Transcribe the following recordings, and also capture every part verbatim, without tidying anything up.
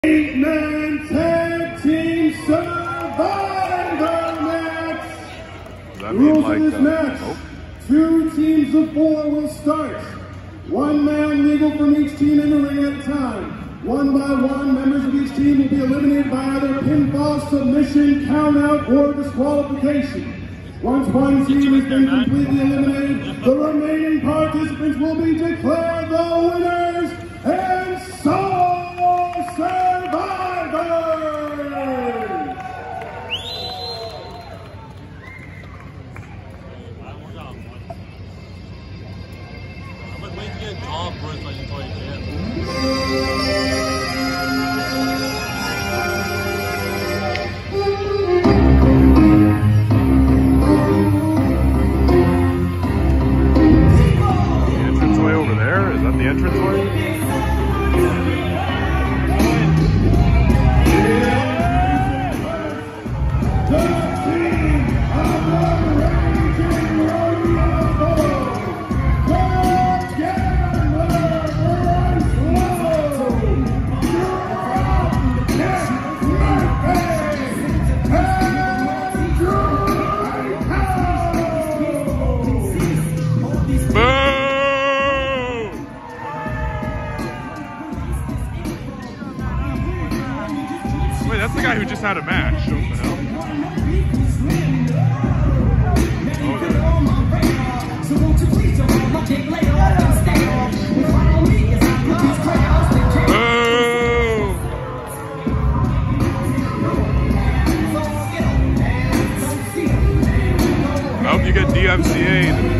Eight-man tag team survivor match. That Rules like, of this uh, match: oh. two teams of four will start. One man legal from each team in the ring at a time. One by one, members of each team will be eliminated by either pinfall, submission, countout, or disqualification. Once one team has been completely eliminated, the remaining participants will be declared the winners and sole survivors! I'm like waiting to get a job first, like until I can. The entranceway? That's the guy who just had a match. What the hell? I hope you get D M C A'd.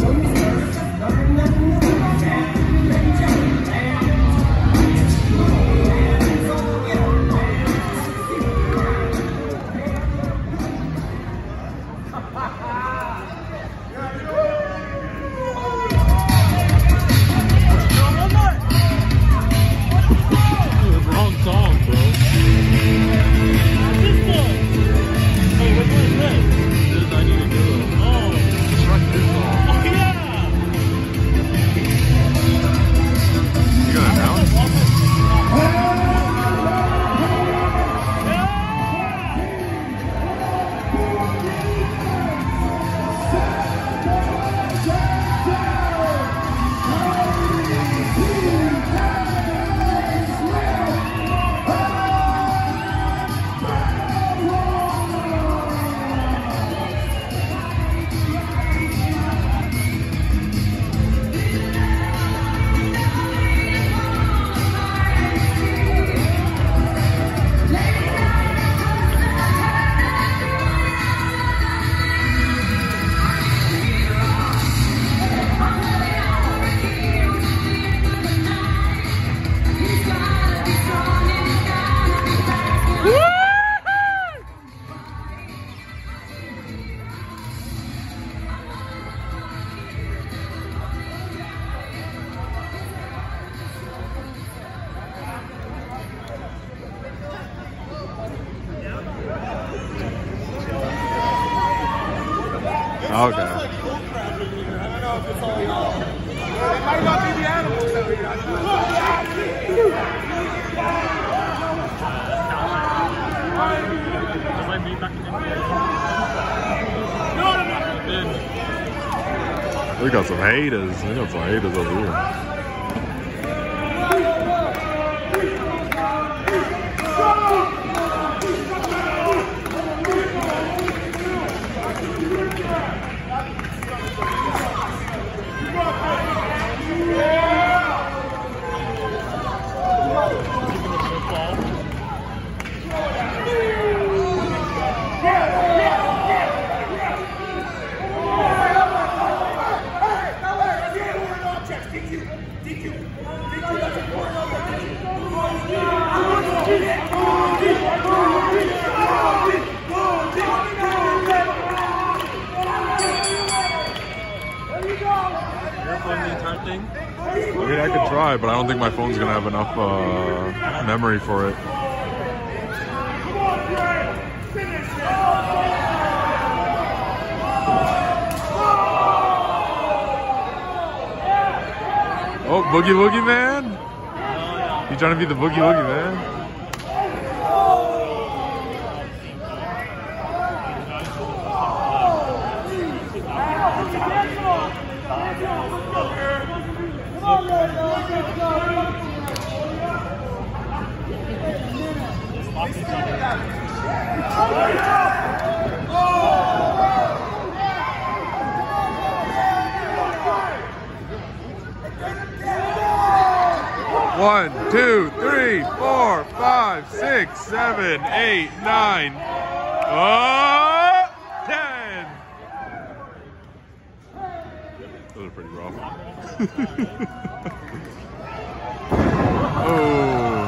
Okay. I don't know if it's all y'all. It might not be the animals that we got. We got some haters. We got some haters over here. The entire thing? I mean, I could try, but I don't think my phone's gonna have enough uh, memory for it. Oh, Boogie Woogie Man? You trying to be the Boogie Woogie Man? One, two, three, four, five, six, seven, eight, nine, oh, ten. Those are pretty rough. Oh.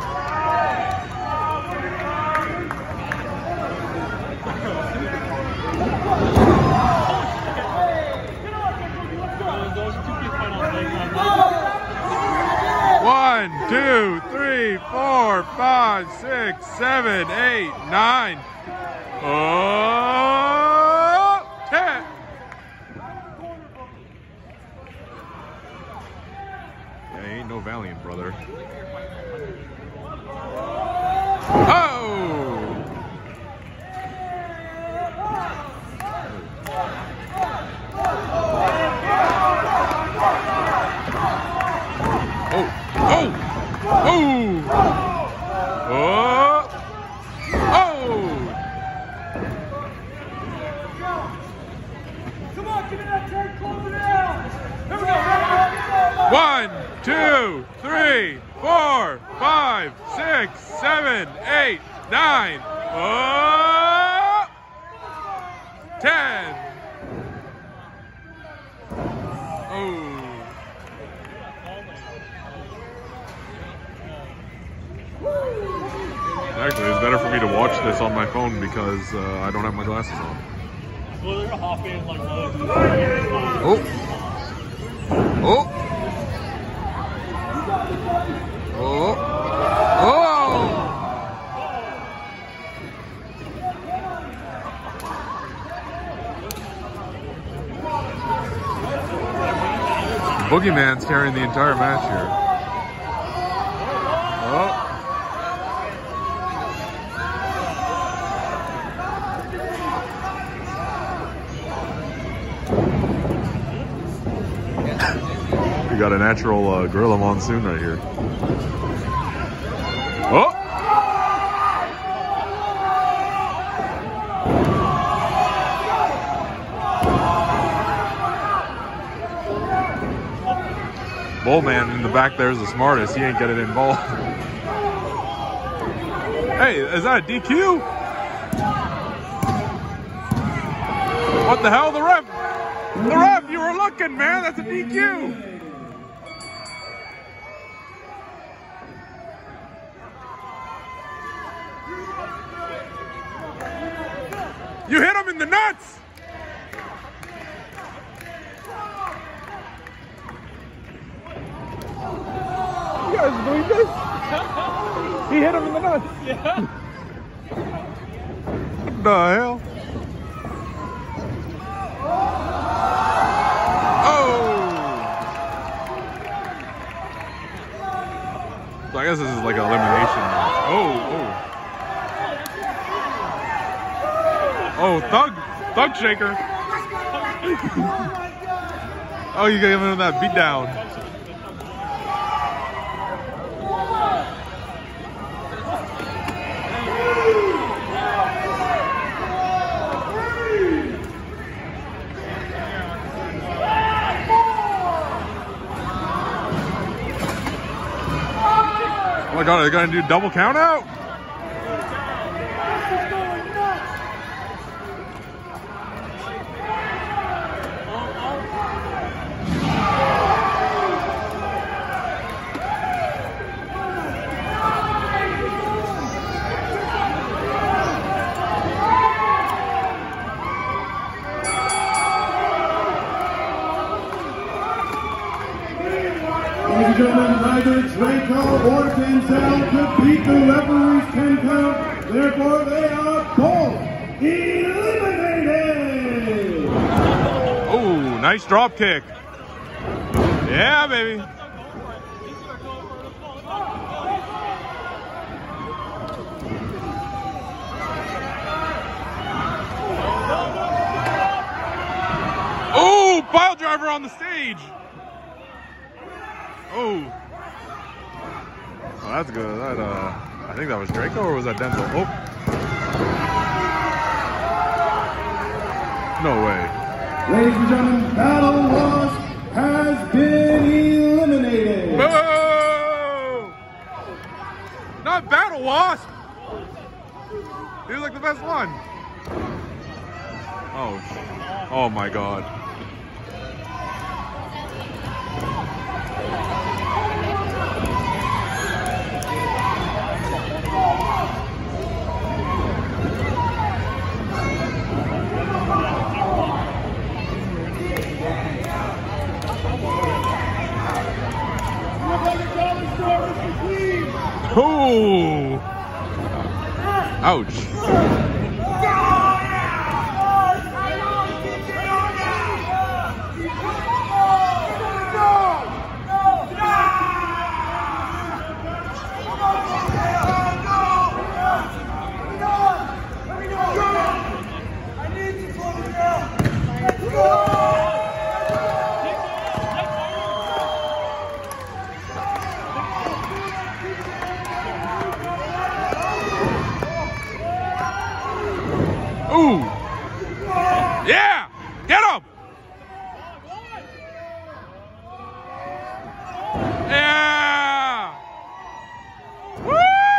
One, two, three, four, five, six, seven, eight, nine, oh, ten. Yeah, ain't no Valiant, brother. Oh! Oh! Oh! Oh! Oh! Oh! Come on, give me that turn, Cloverdale! Here we go! One, two, three, four, five, six, seven, eight, nine, oh, ten. Oh. Actually, it's better for me to watch this on my phone because uh, I don't have my glasses on. Well, they're gonna hop in like those. Oh. Oh. Oh. Oh. Boogeyman's carrying the entire match here. Oh. We got a natural uh, gorilla monsoon right here. Oh! Bullman in the back there is the smartest. He ain't getting involved. Hey, is that a D Q? What the hell? The ref! The ref, you were looking, man. That's a D Q. You hit him in the nuts. You guys believe this? He hit him in the nuts. Yeah. What the hell? So I guess this is like an elimination match. Oh, oh. Oh, Thug, Thug Shaker. Oh, you gave him that beat down. Oh my God, are they gonna do double count out? Ladies and gentlemen, neither Draco or Denzel could beat the referee's ten count. Therefore, they are both eliminated. Oh, nice drop kick. Yeah, baby. Oh, pile driver on the stage. Oh. Oh, that's good. That uh, I think that was Draco or was that Denzel? Oh. No way. Ladies and gentlemen, Battle Wasp has been eliminated. Boo! Not Battle Wasp. He was like the best one. Oh, oh my God. Oh! Ouch. Ooh! Yeah! Get him! Yeah! Woo!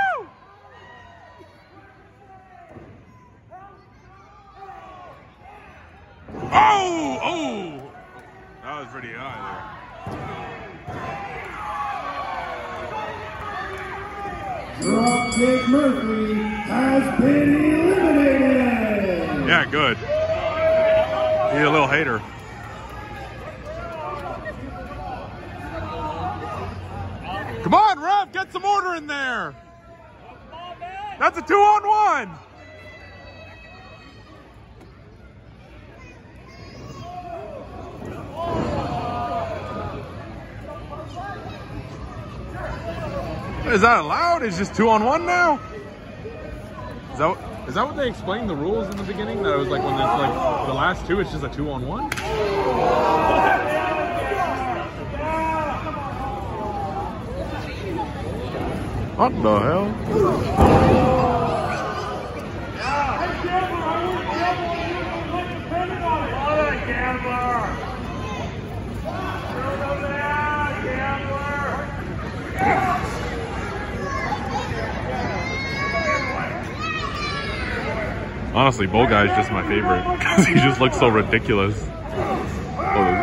Oh! Oh! That was pretty high there. Dropkick Murphy has been eliminated. Yeah, good. He's a little hater. Come on, Rev, get some order in there. That's a two on one. Is that allowed? It's just two on one now? Is that, is that what they explained the rules in the beginning? That it was like when it's like the last two, it's just a two on one? What the hell? Honestly, Bull Guy's just my favorite because he just looks so ridiculous. Oh.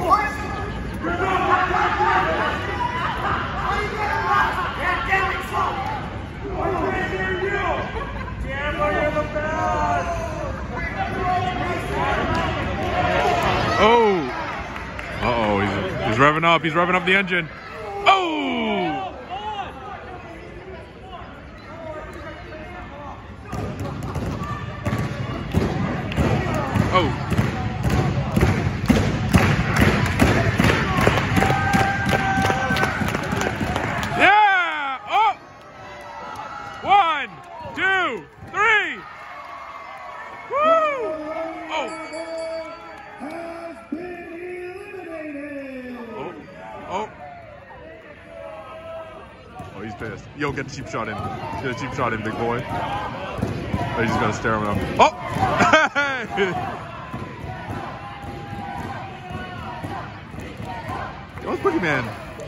Oh! Uh-oh, he's, he's revving up, he's revving up the engine. Oh! Oh! Yeah! Oh! One, two, three! Woo! Oh! Oh. Oh, he's pissed. Yo, get a cheap shot in. Get a cheap shot in, big boy. Oh, he's just gonna stare him up. Oh! Yo, it's Boogeyman.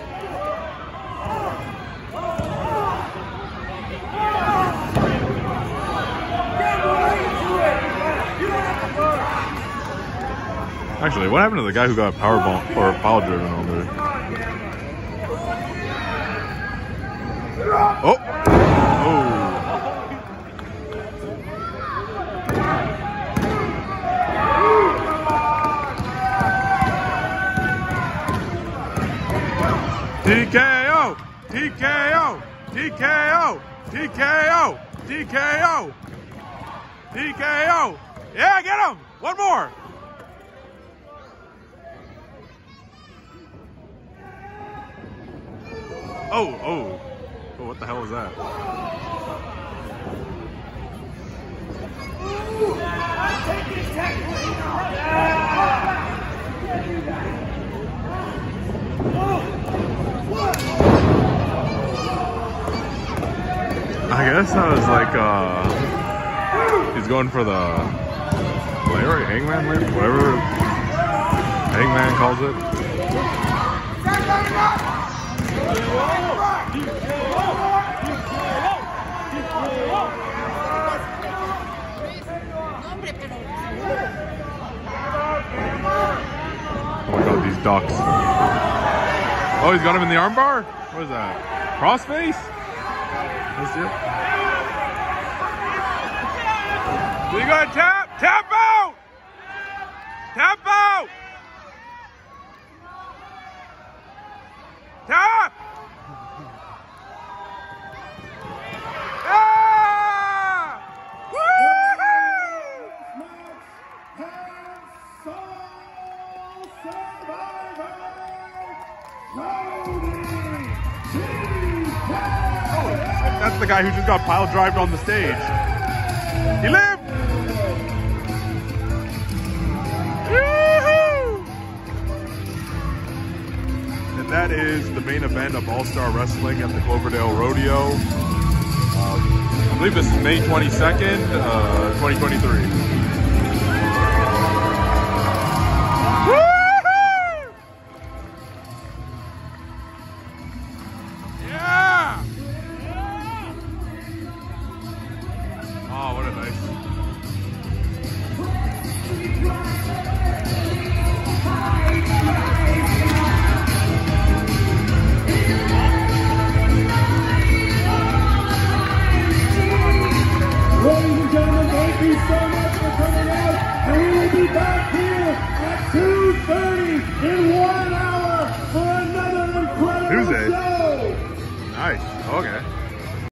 Actually, what happened to the guy who got power bomb or power driven on there? Oh! Oh! T K O! T K O! T K O! T K O! T K O! T K O! Yeah, get him! One more! Oh, oh. Oh, what the hell is that? I guess I was like, uh, he's going for the layer, hangman layer, whatever hangman calls it. Oh my god, these ducks. Oh, he's got him in the armbar? What is that? Crossface? Let's see it. You got to tap! Tap out! Tap out! Tap! Ah! Woo-hoo! Oh, that's the guy who just got pile drived on the stage. He lived! That is the main event of All-Star Wrestling at the Cloverdale Rodeo. Uh, I believe this is May twenty-second, uh, twenty twenty-three. Woo-hoo! Yeah! Oh, what a nice... Ladies and gentlemen, thank you so much for coming out, and we will be back here at two thirty in one hour for another incredible Tuesday. show. Nice. Okay.